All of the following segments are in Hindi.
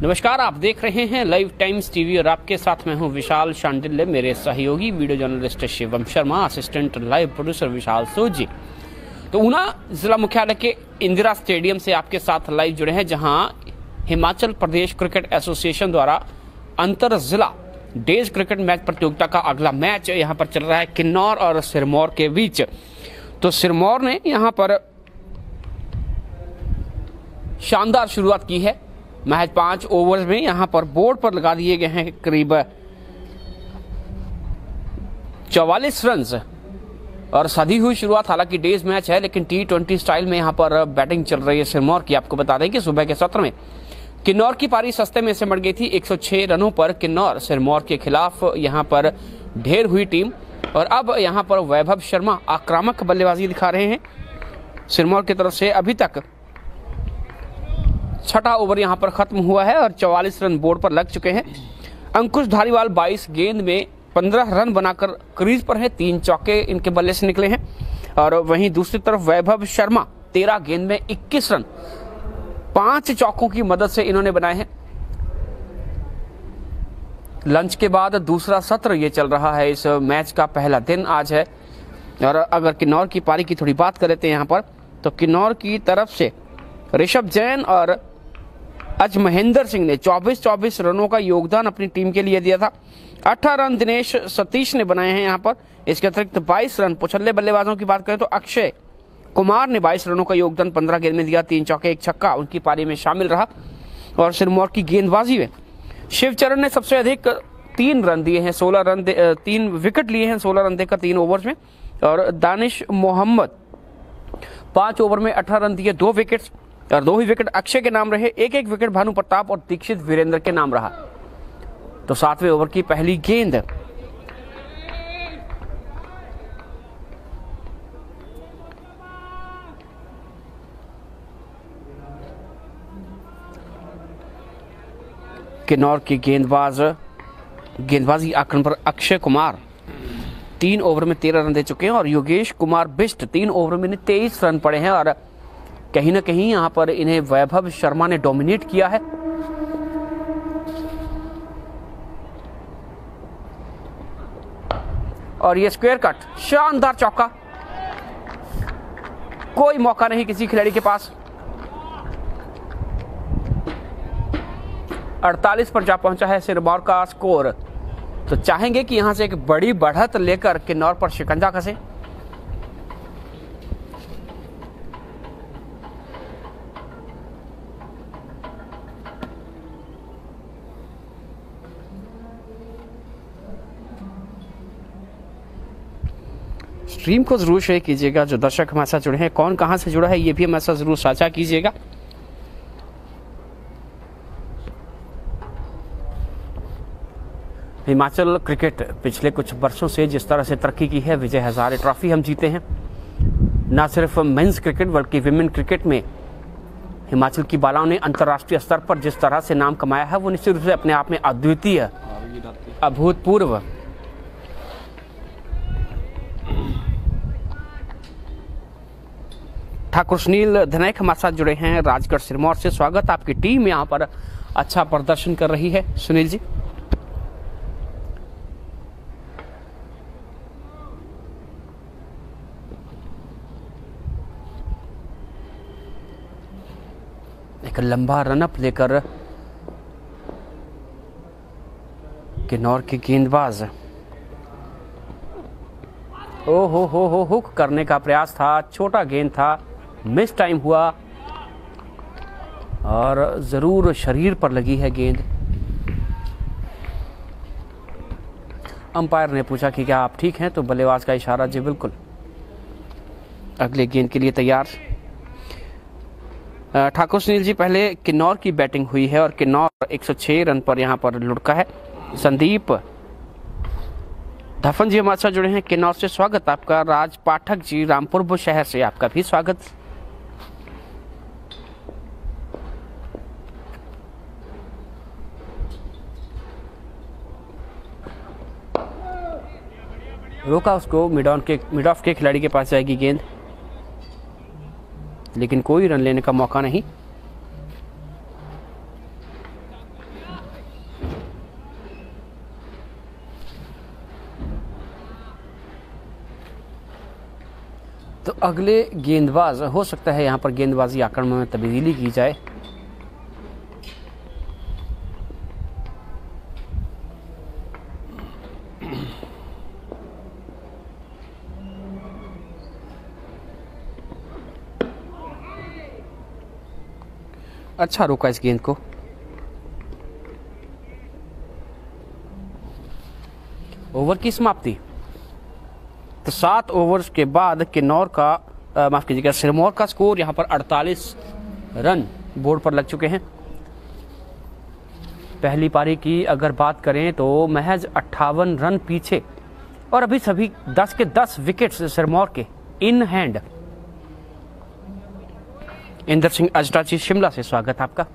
नमस्कार, आप देख रहे हैं लाइव टाइम्स टीवी और आपके साथ मैं हूं विशाल शांडिल्य। मेरे सहयोगी video journalist Shivam Sharma, assistant live producer Vishal Soji. तो ऊना जिला मुख्यालय के इंदिरा स्टेडियम से आपके साथ लाइव जुड़े हैं, जहां हिमाचल प्रदेश क्रिकेट एसोसिएशन द्वारा अंतर जिला डेज क्रिकेट मैच प्रतियोगिता का अगला मैच यहां पर चल रहा है किन्नौर और सिरमौर के बीच। तो सिरमौर ने यहां पर शानदार शुरुआत की है। महज 5 ओवर्स में यहां पर बोर्ड पर लगा दिए गए हैं करीब 44 रन और सधी हुई शुरुआत। हालांकि डेज मैच है, लेकिन T20 स्टाइल में यहां पर बैटिंग चल रही है सिरमौर की। आपको बता दें कि सुबह के सत्र में किन्नौर की पारी सस्ते में सिमट गई थी। 106 रनों पर किन्नौर सिरमौर के खिलाफ यहां पर ढेर हुई टीम, और अब यहां पर वैभव शर्मा आक्रामक बल्लेबाजी दिखा रहे हैं सिरमौर की तरफ से। अभी तक 6वां ओवर यहां पर खत्म हुआ है और 44 रन बोर्ड पर लग चुके हैं। अंकुश धारीवाल 22 गेंद में 15 रन बनाकर क्रीज पर है। 3 चौके इनके बल्ले से निकले हैं। और वहीं दूसरी तरफ वैभव शर्मा 13 गेंद में 21 रन 5 चौकों की मदद से इन्होंने बनाए हैं। लंच के बाद दूसरा सत्र ये चल रहा है। इस मैच का पहला दिन आज है। और अगर किन्नौर की पारी की थोड़ी बात कर लेते हैं यहाँ पर, तो किन्नौर की तरफ से ऋषभ जैन और अज महेंद्र सिंह ने 24 रनों का योगदान अपनी टीम के लिए दिया था। 18 रन दिनेश सतीश ने बनाए हैं यहाँ पर। इसके अतिरिक्त 22 रन पुछल्ले बल्लेबाजों की बात करें तो अक्षय कुमार ने 22 रनों का योगदान 15 गेंद में दिया। 3 चौके 1 छक्का उनकी पारी में शामिल रहा। और सिरमौर की गेंदबाजी में शिवचरण ने सबसे अधिक 3 रन दिए हैं, 3 विकेट लिए हैं 16 रन देकर 3 ओवर्स में। और दानिश मोहम्मद 5 ओवर में 18 रन दिए, 2 विकेट, और 2 ही विकेट अक्षय के नाम रहे। 1 विकेट भानु प्रताप और दीक्षित वीरेंद्र के नाम रहा। तो 7वें ओवर की पहली गेंद किन्नौर की गेंदबाजी आक्रमण पर अक्षय कुमार 3 ओवर में 13 रन दे चुके हैं। और योगेश कुमार बिष्ट 3 ओवर में 23 रन पड़े हैं। और कहीं ना कहीं यहां पर इन्हें वैभव शर्मा ने डोमिनेट किया है। और ये स्क्वायर कट, शानदार चौका, कोई मौका नहीं किसी खिलाड़ी के पास। 48 पर जा पहुंचा है सिरमौर का स्कोर। तो चाहेंगे कि यहां से एक बड़ी बढ़त लेकर किन्नौर पर शिकंजा कसे। स्ट्रीम को जरूर शेयर कीजिएगा। जो दर्शक हमारे साथ जुड़े हैं, कौन कहां से जुड़ा है ये भी हमारे साथ जरूर साझा कीजिएगा। हिमाचल क्रिकेट पिछले कुछ वर्षों से जिस तरह से तरक्की की है, विजय हजारे ट्रॉफी हम जीते हैं। न सिर्फ मेंस क्रिकेट बल्कि विमेन क्रिकेट में हिमाचल की बालाओं ने अंतर्राष्ट्रीय स्तर पर जिस तरह से नाम कमाया है, वो निश्चित रूप से अपने आप में अद्वितीय, अभूतपूर्व। ठाकुर सुनील धनायक हमारे साथ जुड़े हैं राजगढ़ सिरमौर से। स्वागत, आपकी टीम यहाँ पर अच्छा प्रदर्शन कर रही है सुनील जी। एक लंबा रनअप लेकर किन्नौर की गेंदबाज हो हुक करने का प्रयास था, छोटा गेंद था, मिस टाइम हुआ और जरूर शरीर पर लगी है गेंद। अंपायर ने पूछा कि क्या आप ठीक हैं, तो बल्लेबाज का इशारा जी बिल्कुल। अगले गेंद के लिए तैयार। ठाकुर सुनील जी, पहले किन्नौर की बैटिंग हुई है और किन्नौर 106 रन पर यहां पर लुढ़का है। संदीप धफन जी हमारे साथ जुड़े हैं किन्नौर से। स्वागत आपका। राज पाठक जी रामपुर शहर से, आपका भी स्वागत। रोका उसको, मिड ऑफ के खिलाड़ी के पास जाएगी गेंद, लेकिन कोई रन लेने का मौका नहीं। तो अगले गेंदबाज हो सकता है यहाँ पर गेंदबाजी आक्रमण में तब्दीली की जाए। अच्छा रोका इस गेंद को। ओवर की समाप्ति। तो 7 ओवर्स के बाद किन्नौर का माफ कीजिएगा सिरमौर का स्कोर यहां पर 48 रन बोर्ड पर लग चुके हैं। पहली पारी की अगर बात करें तो महज 58 रन पीछे और अभी सभी 10 के 10 विकेट्स सिरमौर के इन हैंड। इंदर सिंह अजटा जी शिमला से स्वागत आपका।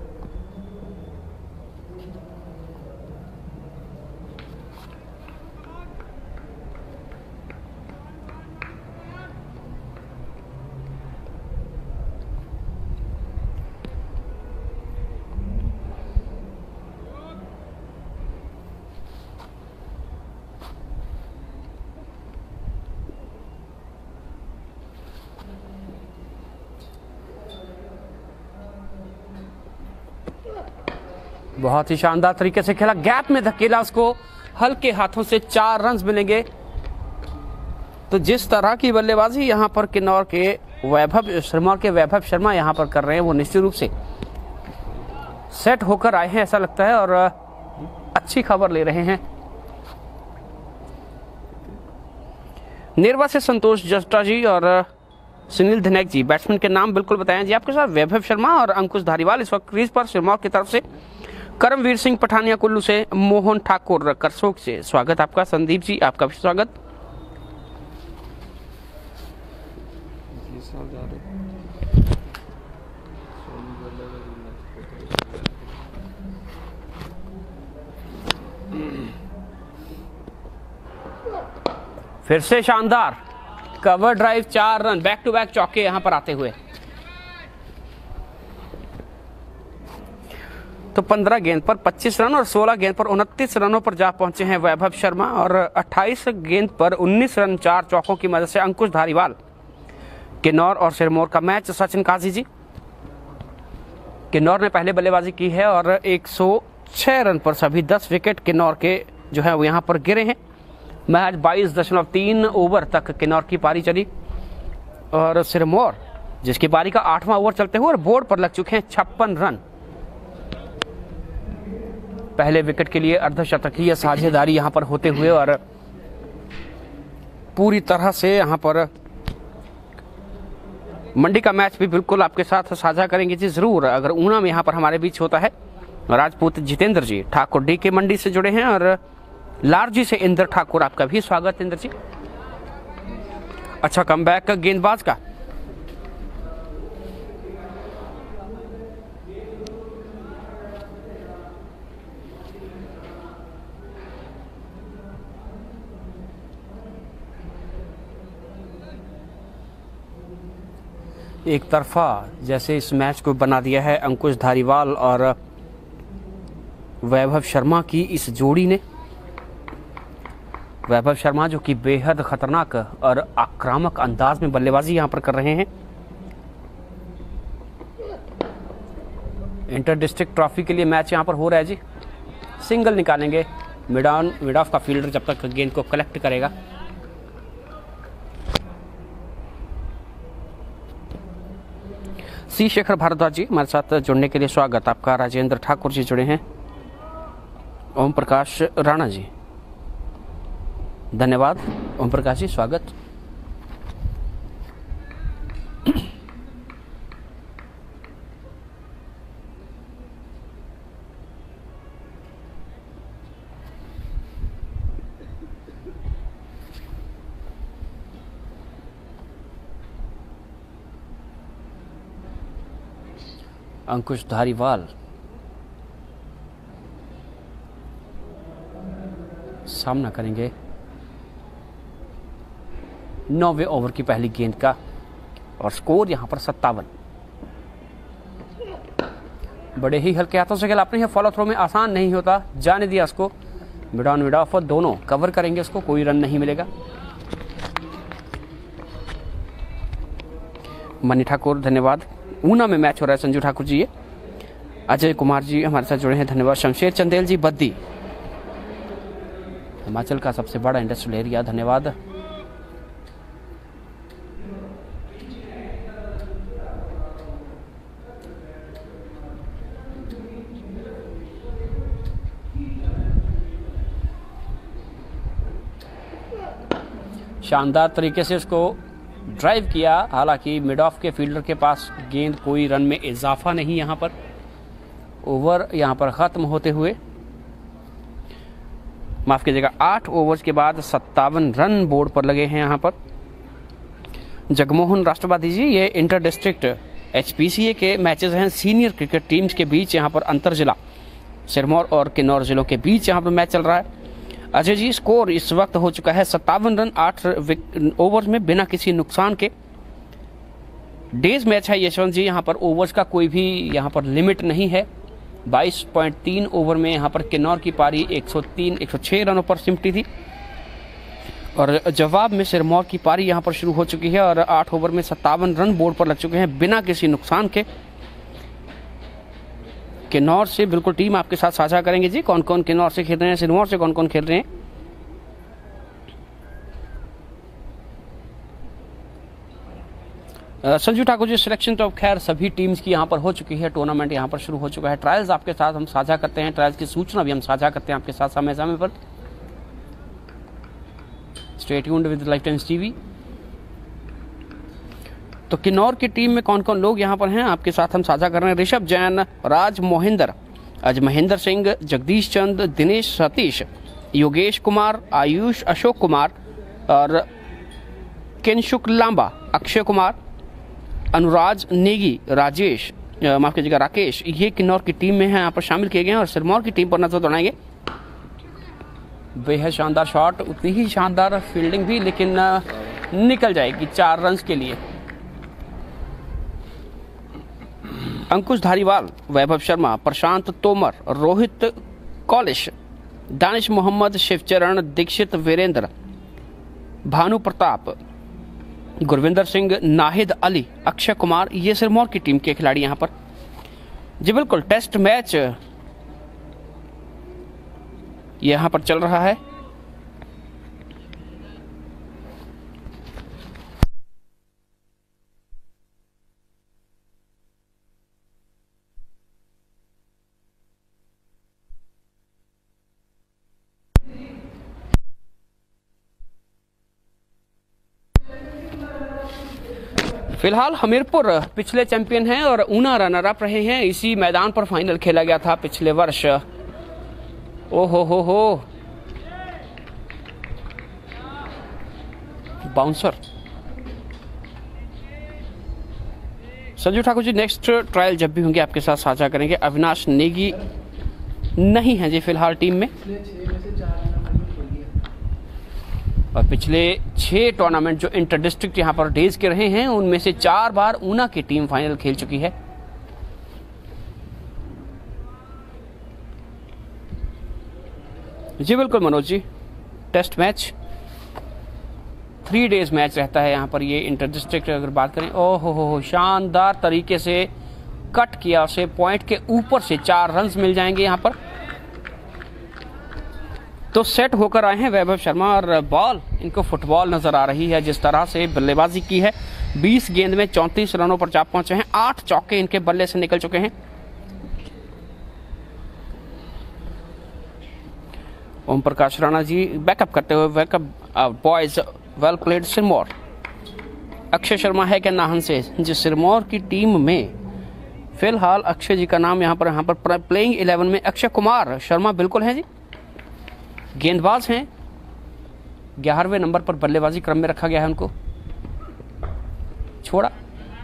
बहुत ही शानदार तरीके से खेला, गैप में धकेला उसको, हल्के हाथों से 4 रन मिलेंगे। तो जिस तरह की बल्लेबाजी यहां पर किन्नौर के वैभव शर्मा यहां पर कर रहे हैं वो निश्चित रूप से सेट होकर आए हैं ऐसा लगता है और अच्छी खबर ले रहे हैं। नेरवा से संतोष जस्टा जी और सुनील धनेक जी, बैट्समैन के नाम बिल्कुल बताएं जी आपके साथ। वैभव शर्मा और अंकुश धारीवाल इस वक्त क्रीज पर सिरमौर की तरफ से। करमवीर सिंह पठानिया कुल्लू से, मोहन ठाकुर करसोग से स्वागत आपका। संदीप जी आपका भी स्वागत। फिर से शानदार cover drive, 4 run, back to back चौके यहां पर आते हुए। तो 15 गेंद पर 25 रन और 16 गेंद पर 29 रनों पर जा पहुंचे हैं वैभव शर्मा और 28 गेंद पर 19 रन 4 चौकों की मदद से अंकुश धारीवाल। किन्नौर और सिरमौर का मैच। सचिन काजी जी, किन्नौर ने पहले बल्लेबाजी की है और 106 रन पर सभी 10 विकेट किन्नौर के जो है वो यहां पर गिरे हैं। मैच 22.3 ओवर तक किन्नौर की पारी चली और सिरमौर जिसकी पारी का 8वां ओवर चलते हुए और बोर्ड पर लग चुके हैं 56 रन। पहले विकेट के लिए अर्धशतकीय साझेदारी यहां पर होते हुए और पूरी तरह से यहां पर मंडी का मैच भी बिल्कुल आपके साथ साझा करेंगे जी जरूर, अगर ऊना में यहां पर हमारे बीच होता है। राजपूत जितेंद्र जी ठाकुर डी के मंडी से जुड़े हैं और लारजी से इंदर ठाकुर, आपका भी स्वागत इंदर जी। अच्छा कमबैक गेंदबाज का। एक तरफा जैसे इस मैच को बना दिया है अंकुश धारीवाल और वैभव शर्मा की इस जोड़ी ने। वैभव शर्मा जो कि बेहद खतरनाक और आक्रामक अंदाज में बल्लेबाजी यहां पर कर रहे हैं। इंटर डिस्ट्रिक्ट ट्रॉफी के लिए मैच यहां पर हो रहा है जी। सिंगल निकालेंगे मिड ऑफ का फील्डर जब तक गेंद को कलेक्ट करेगा। सी शेखर भारद्वाज जी हमारे साथ जुड़ने के लिए स्वागत आपका। राजेंद्र ठाकुर जी जुड़े हैं। ओम प्रकाश राणा जी धन्यवाद। ओम प्रकाश जी स्वागत। अंकुश धारीवाल सामना करेंगे 9वें ओवर की पहली गेंद का और स्कोर यहां पर 57। बड़े ही हल्के हाथों से खेला आपने, फॉलो थ्रो में आसान नहीं होता, जाने दिया उसको। मिड ऑन मिड ऑफ दोनों कवर करेंगे उसको, कोई रन नहीं मिलेगा। मनी ठाकुर धन्यवाद। ऊना में मैच हो रहा है संजू ठाकुर जी। ये अजय कुमार जी हमारे साथ जुड़े हैं, धन्यवाद। शमशेर चंदेल जी बद्दी, हिमाचल का सबसे बड़ा इंडस्ट्रियल एरिया, धन्यवाद। शानदार तरीके से उसको ड्राइव किया, हालांकि मिड ऑफ के फील्डर के पास गेंद, कोई रन में इजाफा नहीं। यहां पर ओवर यहां पर खत्म होते हुए, माफ कीजिएगा, 8 ओवर्स के बाद 57 रन बोर्ड पर लगे हैं यहां पर। जगमोहन राष्ट्रवादी जी, ये इंटर डिस्ट्रिक्ट HPCA के मैचेस हैं सीनियर क्रिकेट टीम्स के बीच। यहां पर अंतर जिला सिरमौर और किन्नौर जिलों के बीच यहां पर मैच चल रहा है। अजय जी, स्कोर इस वक्त हो चुका है 57 रन 8 ओवर्स में बिना किसी नुकसान के। डेज मैच है यशवंत जी, यहाँ पर ओवर्स का कोई भी यहाँ पर लिमिट नहीं है। 22.3 ओवर में यहाँ पर किन्नौर की पारी 106 रनों पर सिमटी थी और जवाब में सिरमौर की पारी यहाँ पर शुरू हो चुकी है और 8 ओवर में 57 रन बोर्ड पर लग चुके हैं बिना किसी नुकसान के। किन्नौर से बिल्कुल टीम आपके साथ साझा करेंगे जी, कौन कौन किन्नौर से खेल रहे हैं, सिरमौर से कौन कौन खेल रहे हैं। संजू ठाकुर जी, सिलेक्शन तो खैर सभी टीम्स की यहाँ पर हो चुकी है, टूर्नामेंट यहाँ पर शुरू हो चुका है। ट्रायल्स आपके साथ हम साझा करते हैं, ट्रायल्स की सूचना भी हम साझा करते हैं आपके साथ समय समय पर। Stay tuned with Life Times TV. तो किन्नौर की टीम में कौन कौन लोग यहाँ पर हैं आपके साथ हम साझा कर रहे हैं। ऋषभ जैन, राज मोहिंदर, अज महेंद्र सिंह, जगदीश चंद, दिनेश सतीश, योगेश कुमार, आयुष अशोक कुमार और किनशुक लांबा, अक्षय कुमार, अनुराज नेगी, राजेश, माफ कीजिएगा राकेश, ये किन्नौर की टीम में है, यहाँ पर शामिल किए गए हैं। और सिरमौर की टीम पर नजर दौड़ाएंगे। बेहद शानदार शॉट, उतनी ही शानदार फील्डिंग भी, लेकिन निकल जाएगी 4 रन के लिए। अंकुश धारीवाल, वैभव शर्मा, प्रशांत तोमर, रोहित कौलिश, दानिश मोहम्मद, शिवचरण दीक्षित, वीरेंद्र, भानु प्रताप, गुरविंदर सिंह, नाहिद अली, अक्षय कुमार, ये सिरमौर की टीम के खिलाड़ी यहां पर। जी बिल्कुल, टेस्ट मैच यहां पर चल रहा है। फिलहाल हमीरपुर पिछले चैंपियन हैं और ऊना रनर अप रहे हैं। इसी मैदान पर फाइनल खेला गया था पिछले वर्ष। ओहो हो bouncer. Sanju Thakur ji, next trial जब भी होंगे आपके साथ साझा करेंगे। अविनाश नेगी नहीं है जी फिलहाल टीम में, और पिछले 6 टूर्नामेंट जो इंटर डिस्ट्रिक्ट यहाँ पर डेज के रहे हैं उनमें से 4 बार ऊना की टीम फाइनल खेल चुकी है। जी बिल्कुल Manoj ji, test match 3 days match रहता है यहाँ पर। ये इंटर डिस्ट्रिक्ट अगर बात करें, ओहो हो शानदार तरीके से कट किया उसे, पॉइंट के ऊपर से 4 रन मिल जाएंगे यहाँ पर। तो सेट होकर आए हैं वैभव शर्मा और बॉल इनको फुटबॉल नजर आ रही है। जिस तरह से बल्लेबाजी की है, 20 गेंद में 34 रनों पर जा पहुंचे हैं। 8 चौके इनके बल्ले से निकल चुके हैं। ओम प्रकाश राणा जी बैकअप करते हुए, backup boys well played Sirmaur. Akshay Sharma है क्या नाहन से, जिस सिरमौर की टीम में फिलहाल अक्षय जी का नाम यहाँ पर प्लेइंग 11 में अक्षय कुमार शर्मा बिल्कुल है जी, गेंदबाज हैं। 11वें नंबर पर बल्लेबाजी क्रम में रखा गया है उनको। छोड़ा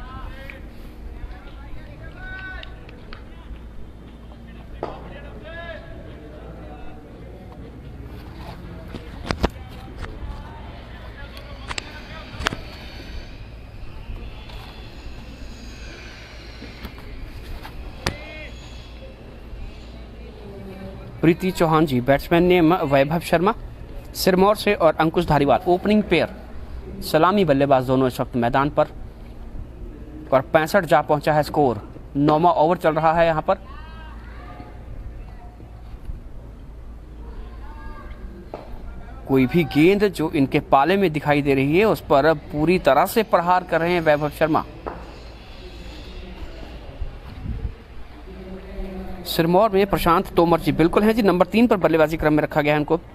प्रीति चौहान जी, बैट्समैन नेम वैभव शर्मा सिरमौर से, और अंकुश धारीवाल ओपनिंग पेयर। सलामी बल्लेबाज दोनों इस वक्त मैदान पर। और 65 जा पहुंचा है स्कोर। 9वां ओवर चल रहा है यहां पर। कोई भी गेंद जो इनके पाले में दिखाई दे रही है उस पर पूरी तरह से प्रहार कर रहे हैं वैभव शर्मा। सिरमौर में प्रशांत तोमर जी बिल्कुल हैं जी, नंबर 3 पर बल्लेबाजी क्रम में रखा गया है उनको।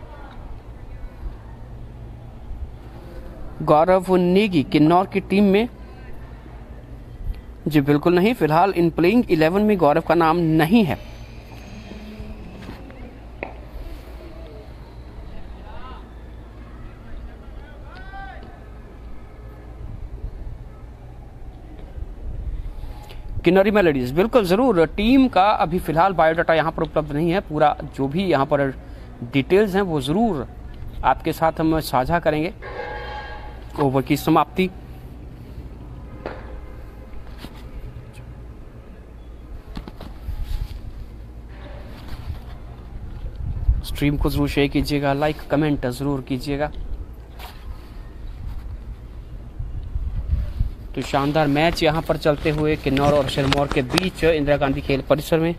गौरव नेगी किन्नौर की टीम में जी बिल्कुल नहीं, फिलहाल इन प्लेइंग 11 में गौरव का नाम नहीं है। किन्नौरी मेलोडीज बिल्कुल जरूर, टीम का अभी फिलहाल बायोडाटा यहाँ पर उपलब्ध नहीं है। पूरा जो भी यहाँ पर डिटेल्स हैं वो जरूर आपके साथ हम साझा करेंगे। ओवर की समाप्ति। स्ट्रीम को जरूर शेयर कीजिएगा, लाइक कमेंट जरूर कीजिएगा। तो शानदार मैच यहां पर चलते हुए किन्नौर और सिरमौर के बीच इंदिरा गांधी खेल परिसर में।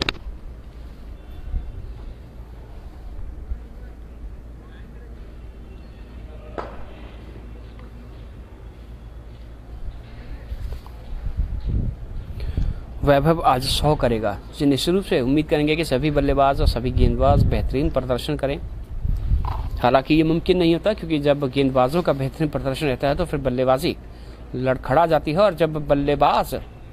वैभव आज 100 करेगा जी, निश्चित रूप से उम्मीद करेंगे कि सभी बल्लेबाज और सभी गेंदबाज बेहतरीन प्रदर्शन करें। हालांकि ये मुमकिन नहीं होता, क्योंकि जब गेंदबाजों का बेहतरीन प्रदर्शन रहता है तो फिर बल्लेबाजी लड़खड़ा जाती है, और जब बल्लेबाज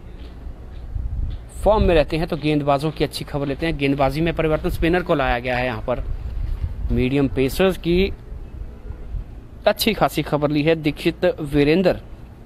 फॉर्म में रहते हैं तो गेंदबाजों की अच्छी खबर लेते हैं। गेंदबाजी में परिवर्तन स्पिनर को लाया गया है यहाँ पर। मीडियम पेसर्स की अच्छी खासी खबर ली है दीक्षित वीरेंद्र।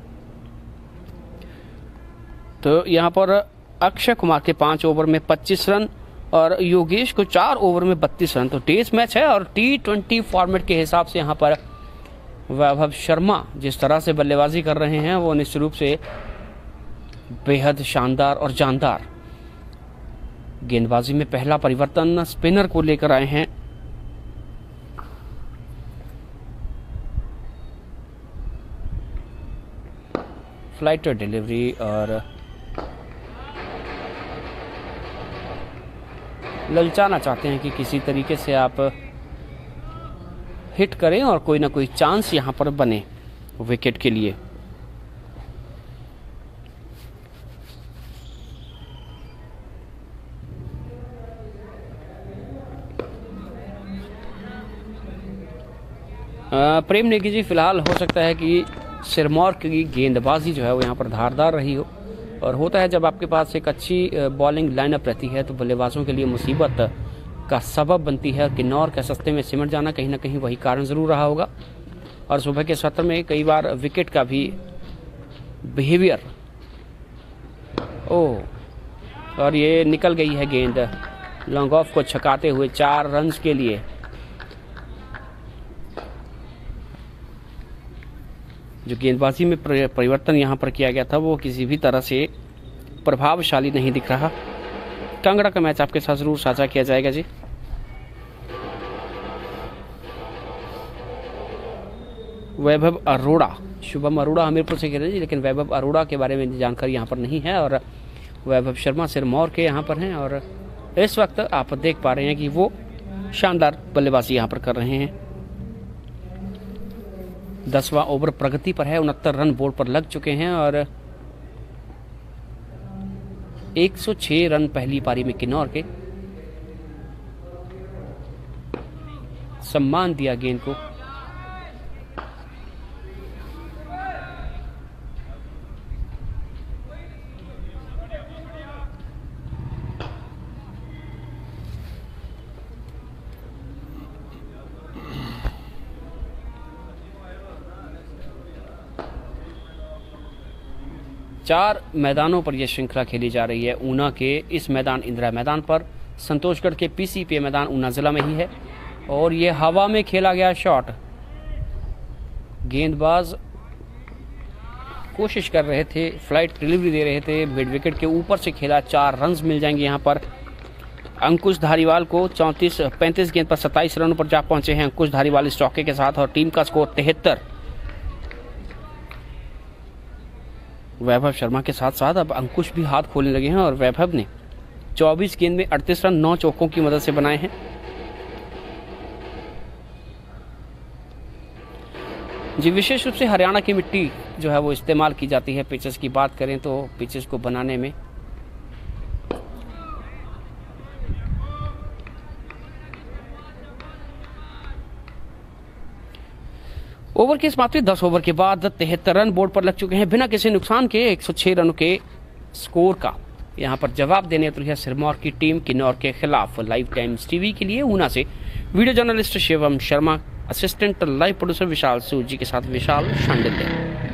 तो यहाँ पर अक्षय कुमार के 5 ओवर में 25 रन और योगेश को 4 ओवर में 32 रन। तो टेस्ट मैच है और T20 फॉर्मेट के हिसाब से यहाँ पर वैभव शर्मा जिस तरह से बल्लेबाजी कर रहे हैं वो निश्चित रूप से बेहद शानदार और जानदार। गेंदबाजी में पहला परिवर्तन स्पिनर को लेकर आए हैं। फ्लाइट डिलीवरी और ललचाना चाहते हैं कि किसी तरीके से आप हिट करें और कोई ना कोई चांस यहां पर बने विकेट के लिए। प्रेम नेगी जी, फिलहाल हो सकता है कि सिरमौर की गेंदबाजी जो है वो यहाँ पर धारदार रही हो, और होता है जब आपके पास एक अच्छी बॉलिंग लाइनअप रहती है तो बल्लेबाजों के लिए मुसीबत का सबब बनती है। किन्नौर के सस्ते में सिमट जाना कहीं ना कहीं वही कारण जरूर रहा होगा। और सुबह के सत्र में कई बार विकेट का भी बिहेवियर और ये निकल गई है गेंद लॉन्ग ऑफ को छकाते हुए 4 रन के लिए। जो गेंदबाजी में परिवर्तन यहां पर किया गया था वो किसी भी तरह से प्रभावशाली नहीं दिख रहा। कांगड़ा का मैच आपके साथ जरूर साझा किया जाएगा जी। वैभव अरोड़ा, शुभम अरोड़ा हमीरपुर से खेल रहे हैं जी, लेकिन वैभव अरोड़ा के बारे में जानकारी यहाँ पर नहीं है। और वैभव शर्मा सिरमौर के यहाँ पर हैं और इस वक्त आप देख पा रहे हैं कि वो शानदार बल्लेबाजी यहाँ पर कर रहे हैं। 10वां ओवर प्रगति पर है, 69 रन बोर्ड पर लग चुके हैं और 106 रन पहली पारी में किन्नौर के। सम्मान दिया गेंद को। चार मैदानों पर यह श्रृंखला खेली जा रही है। ऊना के इस मैदान इंदिरा मैदान पर, संतोषगढ़ के पीसीपीए मैदान ऊना जिला में ही है और ये हवा में खेला गया शॉट। गेंदबाज कोशिश कर रहे थे, फ्लाइट डिलीवरी दे रहे थे, मिड विकेट के ऊपर से खेला, 4 रन मिल जाएंगे यहाँ पर। अंकुश धारीवाल को 35 गेंद पर 27 रनों पर जा पहुंचे हैं अंकुश धारीवाल इस चौके के साथ और टीम का स्कोर 73। वैभव शर्मा के साथ साथ अब अंकुश भी हाथ खोलने लगे हैं और वैभव ने 24 गेंद में 38 रन 9 चौकों की मदद से बनाए हैं। जी, विशेष रूप से हरियाणा की मिट्टी जो है वो इस्तेमाल की जाती है पिचेस की बात करें तो पिचेस को बनाने में। ओवर की समाप्ति 10 ओवर के बाद 73 रन बोर्ड पर लग चुके हैं। बिना किसी नुकसान के 106 रनों के स्कोर का यहां पर जवाब देने उतरी है सिरमौर की टीम किन्नौर के खिलाफ। लाइव टाइम्स टीवी के लिए ऊना से video journalist Shivam Sharma, assistant live producer Vishal Suji के साथ विशाल शांडिल्य।